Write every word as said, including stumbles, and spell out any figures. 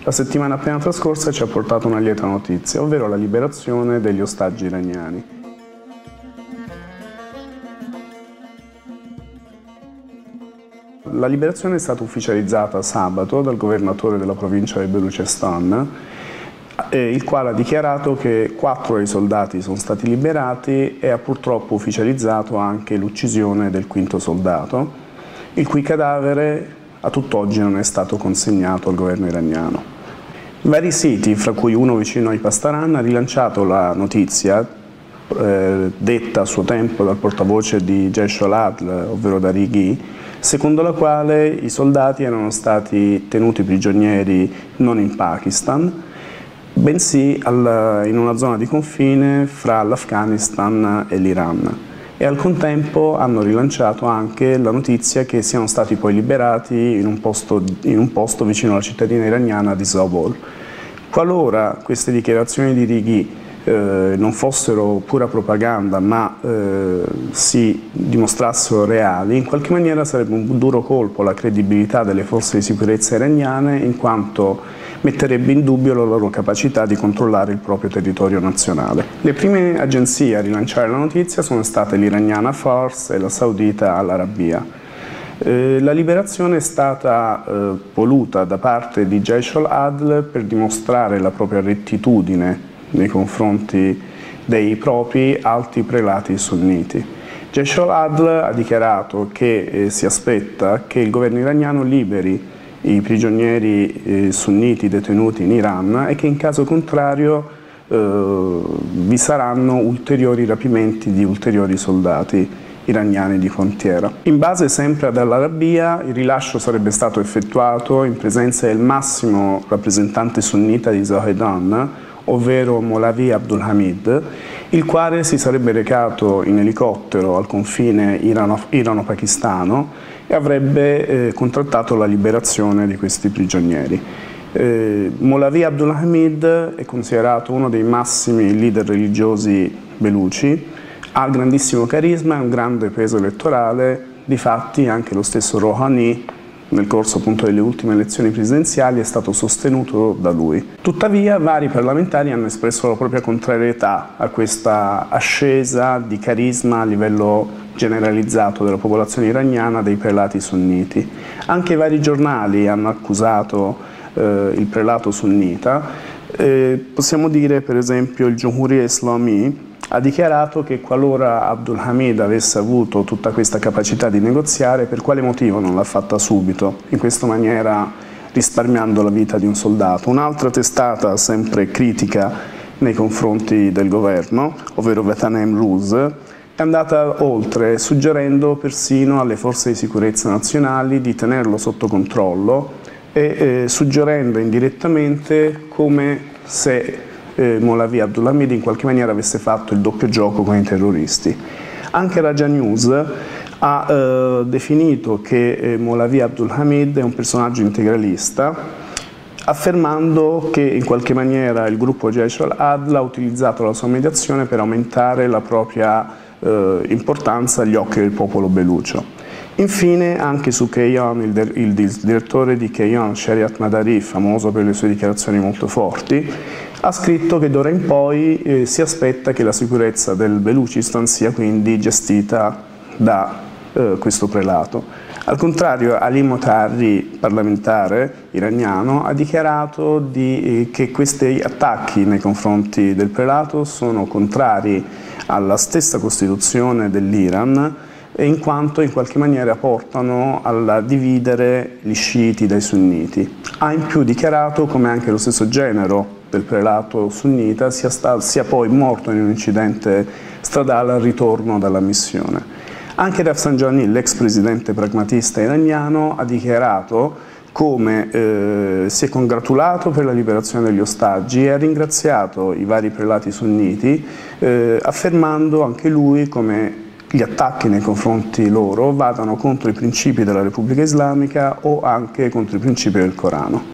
La settimana appena trascorsa ci ha portato una lieta notizia, ovvero la liberazione degli ostaggi iraniani. La liberazione è stata ufficializzata sabato dal governatore della provincia del Belucistan, il quale ha dichiarato che quattro dei soldati sono stati liberati e ha purtroppo ufficializzato anche l'uccisione del quinto soldato, il cui cadavere a tutt'oggi non è stato consegnato al governo iraniano. Vari siti, fra cui uno vicino ai Pastaran, ha rilanciato la notizia eh, detta a suo tempo dal portavoce di Jaish al-Adl, ovvero da Righi, secondo la quale i soldati erano stati tenuti prigionieri non in Pakistan, bensì al, in una zona di confine fra l'Afghanistan e l'Iran. E al contempo hanno rilanciato anche la notizia che siano stati poi liberati in un posto, in un posto vicino alla cittadina iraniana di Zabol. Qualora queste dichiarazioni di Righi eh, non fossero pura propaganda ma eh, si dimostrassero reali, in qualche maniera sarebbe un duro colpo alla credibilità delle forze di sicurezza iraniane, in quanto metterebbe in dubbio la loro capacità di controllare il proprio territorio nazionale. Le prime agenzie a rilanciare la notizia sono state l'iraniana Fars e la saudita Al Arabiya. Eh, la liberazione è stata eh, voluta da parte di Jaish al-Adl per dimostrare la propria rettitudine nei confronti dei propri alti prelati sunniti. Jaish al-Adl ha dichiarato che eh, si aspetta che il governo iraniano liberi i prigionieri eh, sunniti detenuti in Iran e che in caso contrario eh, vi saranno ulteriori rapimenti di ulteriori soldati iraniani di frontiera. In base sempre ad Al Arabiya, il rilascio sarebbe stato effettuato in presenza del massimo rappresentante sunnita di Zahedan, ovvero Molavi Abdul Hamid, il quale si sarebbe recato in elicottero al confine irano-pakistano e avrebbe eh, contrattato la liberazione di questi prigionieri. Eh, Molavi Abdul Hamid è considerato uno dei massimi leader religiosi beluci, ha grandissimo carisma e un grande peso elettorale, difatti anche lo stesso Rouhani nel corso appunto delle ultime elezioni presidenziali è stato sostenuto da lui. Tuttavia vari parlamentari hanno espresso la propria contrarietà a questa ascesa di carisma a livello generalizzato della popolazione iraniana dei prelati sunniti. Anche vari giornali hanno accusato eh, il prelato sunnita. Eh, possiamo dire per esempio il Jumhuriya Islami ha dichiarato che qualora Abdul Hamid avesse avuto tutta questa capacità di negoziare, per quale motivo non l'ha fatta subito, in questa maniera risparmiando la vita di un soldato. Un'altra testata sempre critica nei confronti del governo, ovvero Vatanem Rus, è andata oltre, suggerendo persino alle forze di sicurezza nazionali di tenerlo sotto controllo e eh, suggerendo indirettamente come se eh, Molavi Abdul Hamid in qualche maniera avesse fatto il doppio gioco con i terroristi. Anche Raja News ha eh, definito che eh, Molavi Abdul Hamid è un personaggio integralista, affermando che in qualche maniera il gruppo Jaish al-Adl ha utilizzato la sua mediazione per aumentare la propria eh, importanza agli occhi del popolo belucio. Infine anche su Kayhan, il, il, il direttore di Kayhan, Shariat Madari, famoso per le sue dichiarazioni molto forti, ha scritto che d'ora in poi eh, si aspetta che la sicurezza del Belucistan sia quindi gestita da eh, questo prelato. Al contrario, Ali Motari, parlamentare iraniano, ha dichiarato di, eh, che questi attacchi nei confronti del prelato sono contrari alla stessa Costituzione dell'Iran, in quanto in qualche maniera portano a dividere gli sciiti dai sunniti. Ha in più dichiarato come anche lo stesso genero del prelato sunnita sia, stato, sia poi morto in un incidente stradale al ritorno dalla missione. Anche Rafsanjani, l'ex presidente pragmatista iraniano, ha dichiarato come eh, si è congratulato per la liberazione degli ostaggi e ha ringraziato i vari prelati sunniti, eh, affermando anche lui come gli attacchi nei confronti loro vadano contro i principi della Repubblica Islamica o anche contro i principi del Corano.